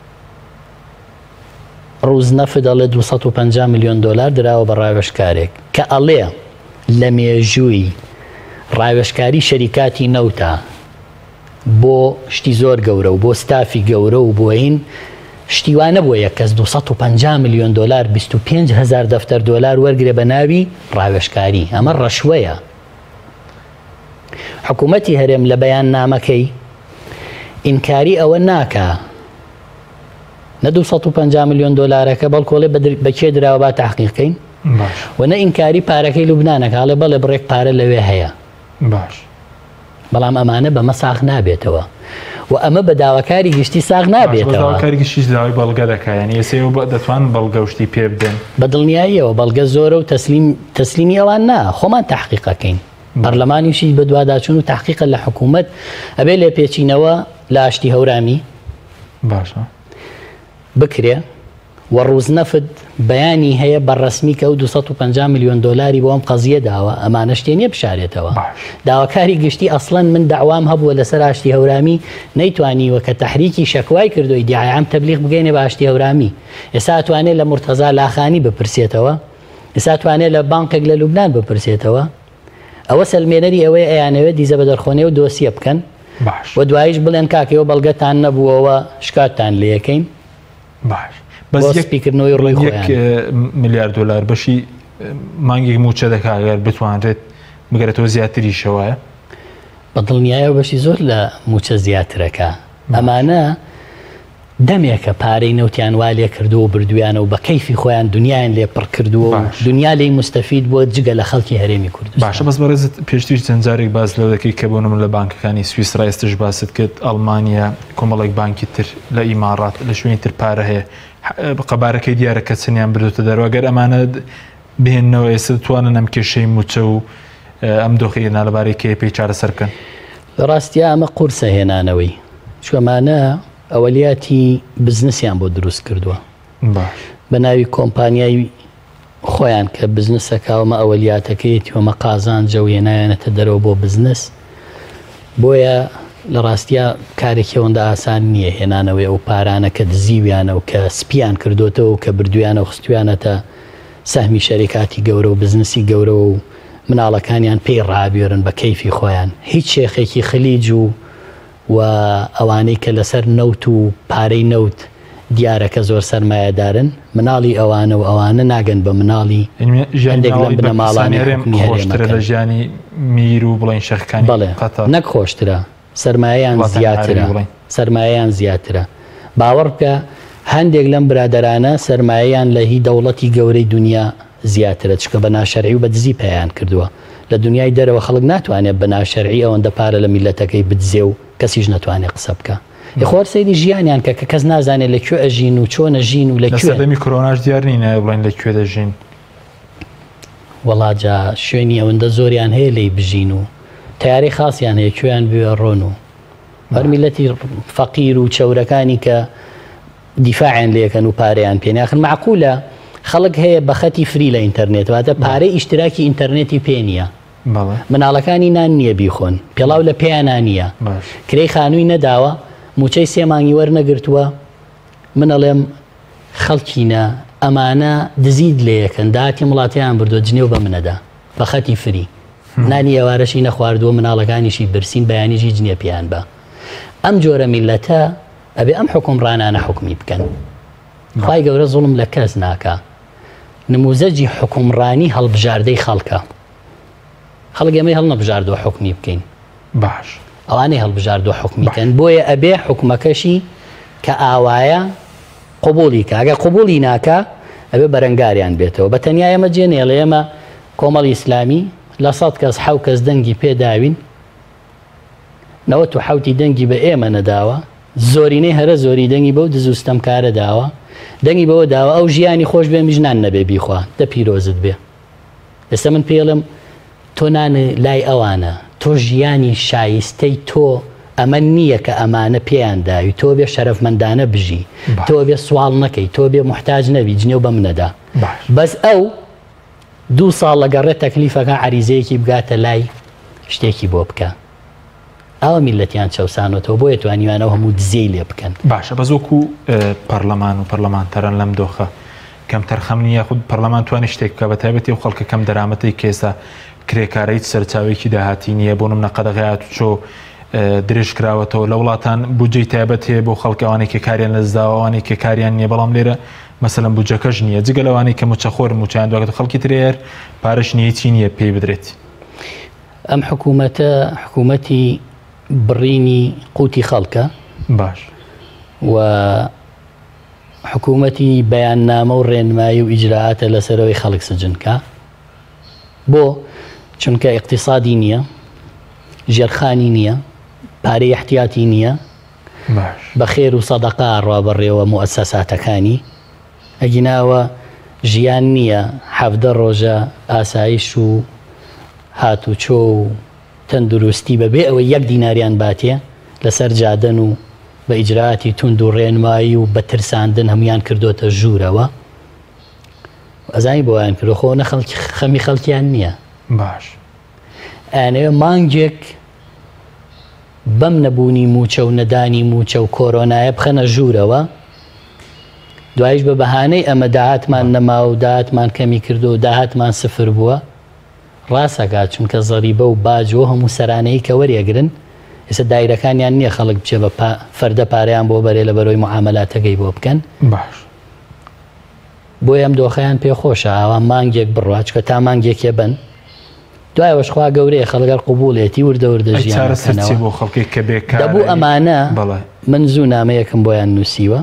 ڕووزنەفت دەڵێ دو سەد و پەنجا ملیۆن دۆلار دراوە بە ڕاوێژکارێک کە ئەڵێ لە مێژووی ڕاوێژکاری شەریکاتی نەوتە بۆ شتی زۆر گەورە و بۆ ستافی گەورە و بۆین شتیوانە بۆ یەک کەس دو سەد و پەنجا ملیۆن دۆلار بیست و پێنج هەزار دەفتەر دۆلار وەرگێ بە ناوی ڕاوێژکاری. ئەمە ڕەشوەیە. حکوومەتی هەرێم لە بەیان نامەکەی ئینکاری ئەوە ناکە نە دو سەد و پەنجا ملیۆن دۆلارەکە بەڵکۆڵێ بەکێ درراوە با تاحقیقکەین و نە ئینکاری پارەکەی لوبنانەکە هەڵێ بەڵێ بڕێک پارە لەوێ هەیە. باش. بەڵام ئەمانە بەمە ساغ نابێتەوە و ئەمە بە داواکاری گشتی ساغ نابێتەوە. داواکاری گشتیش داوای بەڵگە دەکایەن ئێسێ دەتوان بەڵگەشتی پێ بدەن بە دڵنیاییەوە. بەڵگە زۆرە و تەسلیمی ئەوان نا، خۆمان تاحقیقەکەین. پەرلەمانیشی بە دوواداچوون و تاحقیقە لە حکوومەت ئەبێ لێ پێچینەوە لە ئاشتی هەورامی باشە بکرێ و ڕووزنەفت بەیانی هەیە بەڕەسمی کە و دو سەد و پەنجا ملیۆن دۆلاری بۆ ئەم قەزیە داوە، ئەمانە شتێنیە بشارێتەوە. داواکاری گشتی ئەسڵەن من داوام هەبووە لەسەر ئاشتی هەورامی نەیتوانیوە کە تەحریکی شەکوای کردوی دیعام تەبلیغ بگەینێ بە ئاشتی هەورامی. ئێستا ئەتوانێت لە مرتەزا لاخانی بپرسێتەوە، ئێستا ئەتوانێت لە بانکێک لە لوبنان بپرسێتەوە. ئەوە سەلمێنەری ئەوەی ئەیانەوێت دیزە بە دەرخۆنێ و دۆسیە بکەن و دوایش بڵێن کاکەوە بەڵگەتان نەبووەوە شکاتتان لێ یەکەین. باش. بەس یەکپیکردنەوەی ڕووی یەک ملیار دۆلار بەشی مانگێک موچە دەکات ئەگەر بتوانرێت بگەرێتەوە زیاتریشەوەیە. بە دڵنیایەوە بەشی زۆر لە موچە زیاترەکە. ئەمانە دەمێکە پارەی نەوتیان وا لێ کردو و بردویانە و بە کەیفی خۆیان دنیایان لێ پڕ کردووە و دنیا لێی مستەفید بۆ جگە لە خەڵکی هەرێمی کوردستان. باشە بەس بەڕێزت پێشتریش چەند جارێک باس لەو دەکەی کە بۆ نمونە لە بانکەکانی سویسرا ئێستش باست کرد ئەڵمانیا کۆمەڵێک بانکی تر لە ئیمارات لە شوێنی تر پارە هەیە قەبارەکەی دیارە کە چنیان بردوتە دەرەوە. گەر ئەمانە بهێنەوە ئێستا توانن ئەم کێشەی موچە و ئەم دۆخێنا لەبارەی کێ پێی چارەسەر بکەن؟ لە ڕاستیا ئەمە قورسە هێنانەوەی چۆمانە ئەوەلیاتی بزنسیان بۆ دروست کردووە بە ناوی کۆمپانیای خۆیان کە بزنسەکەوەمە ئەوەلیاتەکەیەتی وەمە قازانجە و هێنایەنەتە دەرەوە بۆ بزنس بۆیە لە ڕاستیا کارێکی ئەوەندە ئاسان نییە هێنانەوەی ئەو پارانە کە دزیویانە و کە سپیان کردوتەوە و کە بردویانە و خستویانەتە سەهمی شەریکاتی گەورە و بزنسی گەورە و مناڵەکانیان پێی ڕابێرن بە کەیفی خۆیان هیچ شێخێکی خەلیج و و ئەوانەی کە لەسەر نەوت و پارەی نەوت دیارەکە زۆر سەرمایەدارن مناڵی ئەوانە و ئەوانە ناگەن بە مناڵی هەندێک لەم بنەماڵانی خۆشترە لە ژیانی میر و بڵین شەخەکانی بەڵێ نەک خۆشترە سرمایەیان زیاترە سرمایەیان زیاترە باوەڕ بکە هەندێک لەم برادەرانە سرمایەیان لە هی دەوڵەتی گەورەی دنیا زیاترە چکە بە ناشەرعی و بە دزی پێیان کردووە لە دنیای دەرەوە خەڵک ناتوانێت بە ناشەرعی ئەوەندە پارە لە میلەتەکەی بدزێ و کەسیش ناتوانێت قسە بکە خۆر سەیری ژیانیان کە کە کەس نازانێت لەکوێ ئەژین و چۆنە ژین و لەکوێ دەمی کۆرۆناش دیار نینە بڵین لەکوێ دەژین وەڵا جا شوێنی ئەوەندە زۆریان هەیە لی بژین و تیاری خاصیان هەیە کوێیان بوێ ڕۆن و هەرمیلەتی فەقیر و چەورەکانی کە دیفاعیان لێکەن و پارەیان پێ ناخن معقولە خەڵک هەیە بە خەتی فری لە ئینتەرنێت واتە پارەی ئیشتراکی ئینتەرنێتی پێ نییە مناڵەکانی نان نییە بیخۆن پێڵاو لە پێیانان نییە کرێی خانووی نەداوە موچەی سێ مانگی وەرنەگرتووە منەڵێم خەڵکینە ئەمانە دزید لێیەکەن داهاتی وڵاتیان بردووە جنێو بە منەدا بە خەتی فری نانی ئێوارەشی نەخواردووە مناڵەکانیشی برسین بەیانیژی جنێ پێیان بە ئەم جۆرە میلەتە ئەبێ ئەم حکومڕانانە حکمی بکەن خوای گەورە زوڵم لە کەس ناکە نموزەجی حکومڕانی هەڵبژاردەی خەڵکە خەڵک ئێمەی هەڵنەبژاردووە حکمی بکەین باش ئەوانەی هەڵبژاردووە حکمیکەن بۆیە ئەبێ حکومەکەشی کە ئاوایە قوبولی کە ئەگە قوبولی ناکە ئەبێ بەرەنگاریان بێتەوە بە تەنیا ئێمە جێنێڵ ئێمە کۆمەڵی ئیسلامی لە سەد کەس حەو کەس دەنگی پێداوین نەوەت و حەوتی دەنگی بە ئێمە نەداوە زۆرینەی هەرە زۆری دەنگی بەو دزوستەم کارە داوە دەنگی بەوە داوە ئەو ژیانی خۆش بێ میژنان نەبێ بیخوا دە پیرۆزت بێ ئێستا من پێڵم تۆ نانە لای ئەوانە تۆ ژیانی شایستەی تۆ ئەمە نییە کە ئەمانە پێیان داوی تۆ بێ شەرەفمەندانە بژی تۆ بێ سوال نەکەی تۆ بێ محتاج نەبی جنێو بە منەدا بەس ئەو دوو ساڵ لەگەڕێت تەکلیفەکە عریزەیەکی بگاتە لای شتێکی بۆ بکە ئەوە میلەتیان چەوسانەوە بۆیە توانیوانەوە هەموو دزێی لێ بکەن باشە بەزۆکو پەرلەمان و پەرلەمانتەران لەم دۆخە کەم تەرخەم نییە خود پەرلەمان توانی شتێک بکە بە تایبەتی و خەڵکە کەم دەرامەتی کێسە کرێکارەی سەرچاوێکی داهاتی نییە بۆ نمونە قەدەغات و چۆ درێژ کراوەتەوە لە وڵاتان بودجەی تایبەت هەیە بۆ خەڵکەوانی کە کاریان لەزداوانی کە کاریان نییە بەڵام لێرە مەسەلەن بودجەکەش نییە جگە لەوانی کە موچەخۆر موچیان دوگەت خەڵکی ترێر پارەش نییە چی نییە پێی بدرێت ئەم حکوومەتە حکوومەتی بڕینی قوتی خەڵکە باش و حکوومەتی بەیاننامە و ڕێنمایی و ئیجراعاتە لەسەرەوەی خەڵک سجنکە بۆ چونکە اقتصادی نییە ژێرخانی نییە پارەی احتیاتی نییە بە خێر و سەدەقا ڕابەڕێوە موسەساتەکانی ئەگیناوە ژیان نییە حەفدە ڕۆژە ئاسایش و هاتوچۆ و تەندروستی بەبێ ئەوە یەک دیناریان باتێ لەسەر جادن و بە ئیجراعاتی تونند و ڕێنمایی و بە ترساندن هەمویان کردوتە ژوورەوە ئەزانی بۆیان کردو خۆ نە خەمی خەڵکیان نییە باش ئەنەوێ مانگێک بەم نەبوونی موچە و نەدانی موچە و کۆرۆنایە بخەنە ژوورەوە دوایش بە بەهانەی ئەمە داهاتمان نەما و داهاتمان کەمی کردو و داهاتمان سفر بووە ڕاستەکات چونکە زەریبە و باجۆ هەموو سەرانەی کە وەریەگرن ئێستا دایرەکانیان نییە خەڵک بچێ بە فەردە پارەیان بۆ بەرێ لە بەرەوەی معاملاتەکەی بۆ بکەن باش بۆی ئەم دۆخەیان پێخۆشە ئاوا مانگێک بڕوا چکە تا مانگێکێ بن دوایەوەش خوا گەورەیە خەڵگەر قوبوڵێتی وردە وردە ژیانەکەنەوە دەبوو ئەمانە من زوو نامەیەکم بۆیان نووسیوە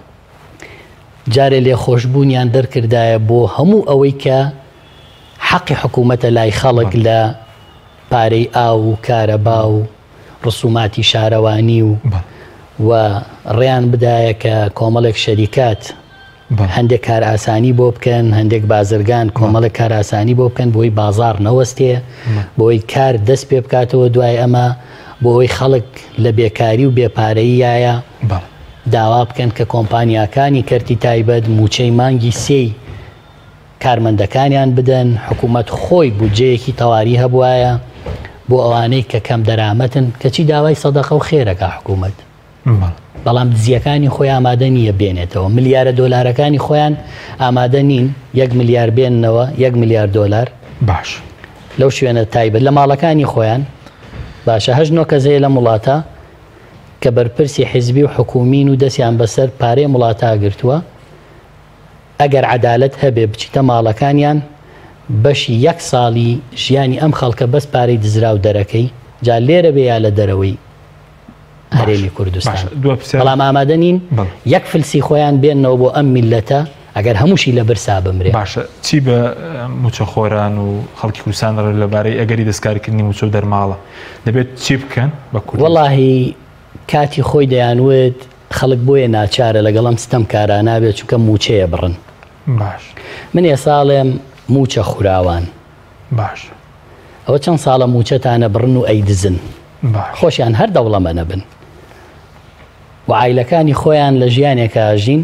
جارێ لێ خۆشببوونیان دەرکردایە بۆ هەموو ئەوەی کە حەقی حکوومەتە لای خەڵک لە پارەی ئاو و کارەبا و ڕسوماتی شارەوانی و و ڕێیان بدایە کە کۆمەڵێک شەریکات هەندێک کار ئاسانی بۆ بکەن، هەندێک بازرگان کۆمەڵە کار ئاسانی بۆ بکەن بۆی بازار نەوەستێ، بۆی کار دەست پێ بکاتەوە دوای ئەمە، بۆ ئەوی خەڵک لە بێکاری و بێپارەییایە داوا بکەن کە کۆمپانیاکانی کەرتی تایبەت موچەی مانگی سێی کارمەندەکانیان بدەن، حکوومەت خۆی بودجەیەکی تەواوی هەبوایە بۆ ئەوانەی کە کەم دەرامەتن کەچی داوای سەدەقە و خێرەکە حکوومەت، بەڵام دزیەکانی خۆی ئامادە نییە بێنێتەوە، ملیارە دۆلارەکانی خۆیان ئامادە نین یەک ملیار بێننەوە، یەک ملیار دۆلار باش لەو شوێنە تایبەت لە ماڵەکانی خۆیان. باشە هەژ نۆ کەزەیە لە وڵاتە کە بەرپرسی حیزبی و حکومین و دەستیان بەسەر پارەی وڵاتە گرتووە، ئەگەر عەدالەت هەبێ بچیتە ماڵەکانیان بەشی یەک ساڵی ژیانی ئەم خەڵکە بەس پارەی دزرا و دەرەکەی جا لێرە بێ یا لە دەرەوەی هەرێمی کوردستان، بەڵام ئامادە نین یەک فلسی خۆیان بێنەوە بۆ ئەم میلەتە ئەگەر هەمووشی لە برسا بمرێ. باشە چی بە موچەخۆران و خەڵکی کوردستان لەبارەی ئەگەری دەستکاریکردنی موچە و دەرماڵە دەبێت چی بکەن بە کورد؟ وەڵاهی کاتی خۆی دەیانوێت خەڵک بۆیە ناچارە لەگەڵم ستەم کاران نابێت چونکە موچەیە بڕن. باش من ێ ساڵێم موچە خوراوان. باش ئەوە چەند ساڵە موچەتانە بڕن و ئەیدزن، خۆشیان هەر دەوڵەمەنە بن و عایلەکانی خۆیان لە ژیانێکە ئاژین،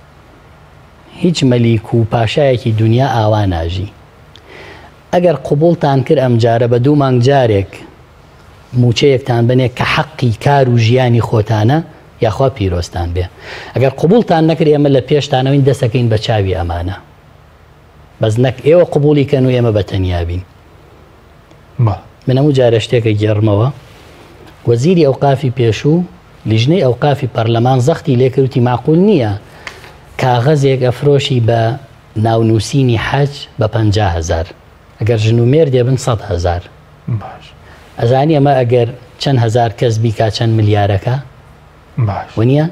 هیچ مەلیک و پاشایەکی دنیا ئاوا ناژی. ئەگەر قوبوڵتان کرد ئەم جارە بە دوو مانگ جارێک موچەیەکتان بنێ کە حەقی کار و ژیانی خۆتانە یاخوا پیرۆستان بێ، ئەگەر قوبوڵتان نەکرد ئێمە لە پێشتانەوەین دەسەکەین بە چاوی ئەمانە، بەس نەک ئێوە قوبوڵی کەن و ئێمە بەتەنیا بین. من هەموو جارە شتێکە گێڕمەوە، وەزیری ئەوقافی پێشوو لیژنەی ئەوقافی پەرلەمان زەختی لێکردوتی معقول نییە کاغەزێک ئەفرۆشی بە ناونووسینی حەج بە پەنجا هەزار، ئەگەر ژن و مێردێ بن سەد هەزار. ئەزانی ئەمە ئەگەر چەند هەزار کەس بیکا چەند ملیارەکە وە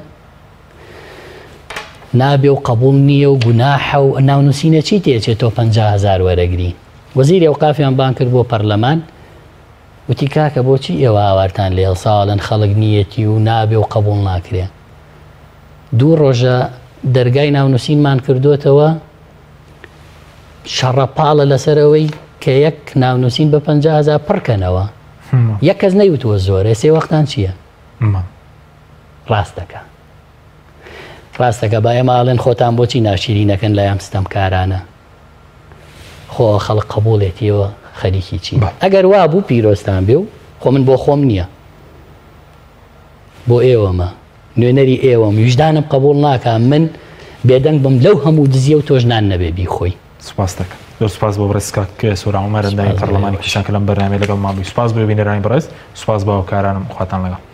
نابێ و قبول نییە و گوناحە و ناونووسینە چی تێچێتەوە پەنجا هەزار وەرەگری. وەزیری ئەوقافیان بان کرد بۆ پەرلەمان وتی کاکە بۆچی ئێوە ئاوارتان لێ ساڵن خەڵک نیەتی و نابێ و قبول ناکرێ. دوو ڕۆژە دەرگای ناونووسینمان کردوتەوە شەڕەپاڵە لەسەرەوەی کە یەک ناونووسین بە پەنجا هەزار پڕکەنەوە، یەک کەس نەیوتوە زۆرە سێ وەختان چییە؟ ڕاستەکە ڕاستەکە با ئێماڵێن خۆتان بۆچی ناشیرینەکەن لە یام ستەم کارانە، خۆ خەڵک قبولێتیەوە خەریکی چی. ئەگەر وا بوو پیرۆستان بێ و خۆ من بۆ خۆم نییە، بۆ ئێوەمە نوێنەری ئێوەم ویژدانم قبول ناکە من بێدەنگ بم لەو هەموو دزیە و تۆژنان نەبێ بیخۆی. سپاس دەکەم. زۆر سپاس بۆ بەڕێزکاک سۆرا عومەر ئەندامی پەرلەمانی کوردستان کە لەم بەرنامەیە لەگەڵ مابووی. سپاس بۆ بینەرانی بەڕێز، سپاس بۆ هاوکارانم، خواتان لەگەڵ.